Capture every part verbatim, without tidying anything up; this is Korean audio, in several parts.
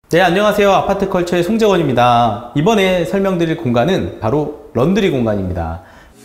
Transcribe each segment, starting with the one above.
네, 안녕하세요. 아파트컬처의 송재원입니다. 이번에 설명드릴 공간은 바로 런드리 공간입니다.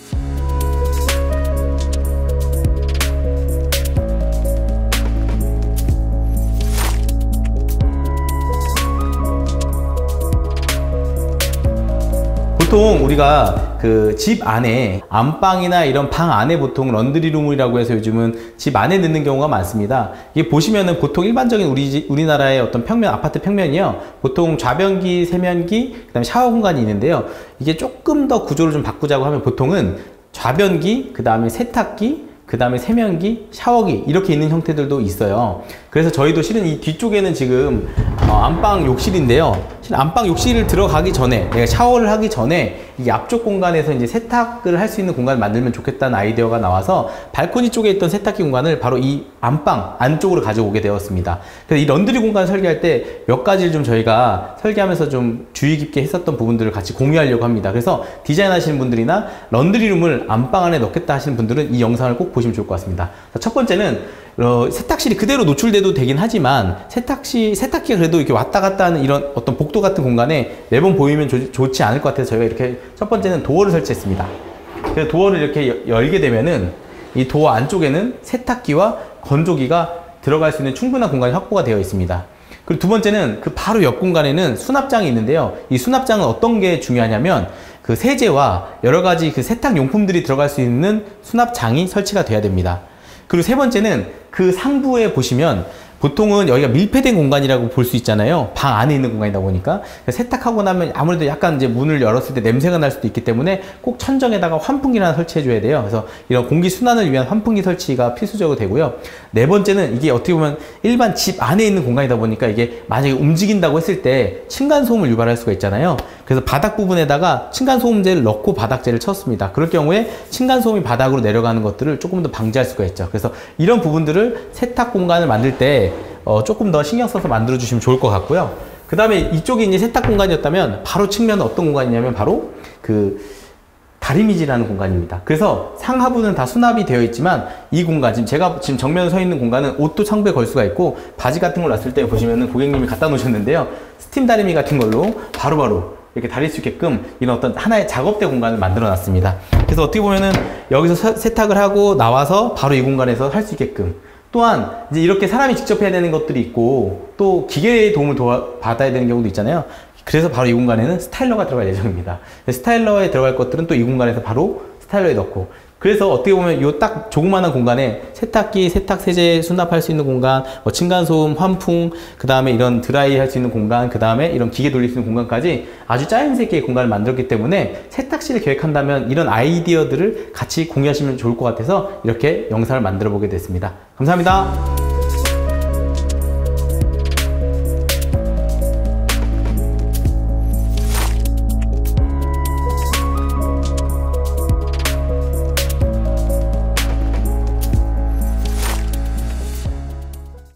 보통 우리가 그 집 안에 안방이나 이런 방 안에 보통 런드리룸이라고 해서 요즘은 집 안에 넣는 경우가 많습니다. 이게 보시면은 보통 일반적인 우리 집, 우리나라의 어떤 평면, 아파트 평면이요, 보통 좌변기, 세면기, 그 다음에 샤워 공간이 있는데요. 이게 조금 더 구조를 좀 바꾸자고 하면 보통은 좌변기, 그 다음에 세탁기, 그 다음에 세면기, 샤워기 이렇게 있는 형태들도 있어요. 그래서 저희도 실은 이 뒤쪽에는 지금 어, 안방 욕실인데요. 실은 안방 욕실을 들어가기 전에, 내가 샤워를 하기 전에 이 앞쪽 공간에서 이제 세탁을 할 수 있는 공간을 만들면 좋겠다는 아이디어가 나와서 발코니 쪽에 있던 세탁기 공간을 바로 이 안방 안쪽으로 가져오게 되었습니다. 그래서 이 런드리 공간 설계할 때 몇 가지를 좀 저희가 설계하면서 좀 주의 깊게 했었던 부분들을 같이 공유하려고 합니다. 그래서 디자인 하시는 분들이나 런드리룸을 안방 안에 넣겠다 하시는 분들은 이 영상을 꼭 보시면 좋을 것 같습니다. 첫 번째는 어, 세탁실이 그대로 노출돼도 되긴 하지만 세탁시, 세탁기가 그래도 이렇게 왔다 갔다 하는 이런 어떤 복도 같은 공간에 매번 보이면 조, 좋지 않을 것 같아서 저희가 이렇게 첫 번째는 도어를 설치했습니다. 그래서 도어를 이렇게 여, 열게 되면은 이 도어 안쪽에는 세탁기와 건조기가 들어갈 수 있는 충분한 공간이 확보가 되어 있습니다. 그리고 두 번째는 그 바로 옆 공간에는 수납장이 있는데요. 이 수납장은 어떤 게 중요하냐면 그 세제와 여러 가지 그 세탁 용품들이 들어갈 수 있는 수납장이 설치가 돼야 됩니다. 그리고 세 번째는 그 상부에 보시면 보통은 여기가 밀폐된 공간이라고 볼 수 있잖아요. 방 안에 있는 공간이다 보니까 세탁하고 나면 아무래도 약간 이제 문을 열었을 때 냄새가 날 수도 있기 때문에 꼭 천정에다가 환풍기를 하나 설치해 줘야 돼요. 그래서 이런 공기 순환을 위한 환풍기 설치가 필수적으로 되고요. 네 번째는 이게 어떻게 보면 일반 집 안에 있는 공간이다 보니까 이게 만약에 움직인다고 했을 때 층간소음을 유발할 수가 있잖아요. 그래서 바닥 부분에다가 층간소음제를 넣고 바닥재를 쳤습니다. 그럴 경우에 층간소음이 바닥으로 내려가는 것들을 조금 더 방지할 수가 있죠. 그래서 이런 부분들을 세탁 공간을 만들 때 어, 조금 더 신경 써서 만들어 주시면 좋을 것 같고요. 그 다음에 이쪽이 이제 세탁 공간이었다면 바로 측면은 어떤 공간이냐면 바로 그 다리미지라는 공간입니다. 그래서 상하부는 다 수납이 되어 있지만 이 공간, 지금 제가 지금 정면에 서 있는 공간은 옷도 창부에 걸 수가 있고 바지 같은 걸 놨을 때 보시면은 고객님이 갖다 놓으셨는데요. 스팀 다리미 같은 걸로 바로바로 바로 이렇게 다릴 수 있게끔 이런 어떤 하나의 작업대 공간을 만들어 놨습니다. 그래서 어떻게 보면은 여기서 서, 세탁을 하고 나와서 바로 이 공간에서 할 수 있게끔, 또한 이제 이렇게 사람이 직접 해야 되는 것들이 있고 또 기계의 도움을 도와, 받아야 되는 경우도 있잖아요. 그래서 바로 이 공간에는 스타일러가 들어갈 예정입니다. 스타일러에 들어갈 것들은 또 이 공간에서 바로 스타일러에 넣고, 그래서 어떻게 보면 요 딱 조그마한 공간에 세탁기, 세탁 세제 수납할 수 있는 공간, 뭐 층간소음, 환풍, 그 다음에 이런 드라이 할 수 있는 공간, 그 다음에 이런 기계 돌릴 수 있는 공간까지 아주 짜임새끼의 공간을 만들었기 때문에 세탁실을 계획한다면 이런 아이디어들을 같이 공유하시면 좋을 것 같아서 이렇게 영상을 만들어 보게 됐습니다. 감사합니다.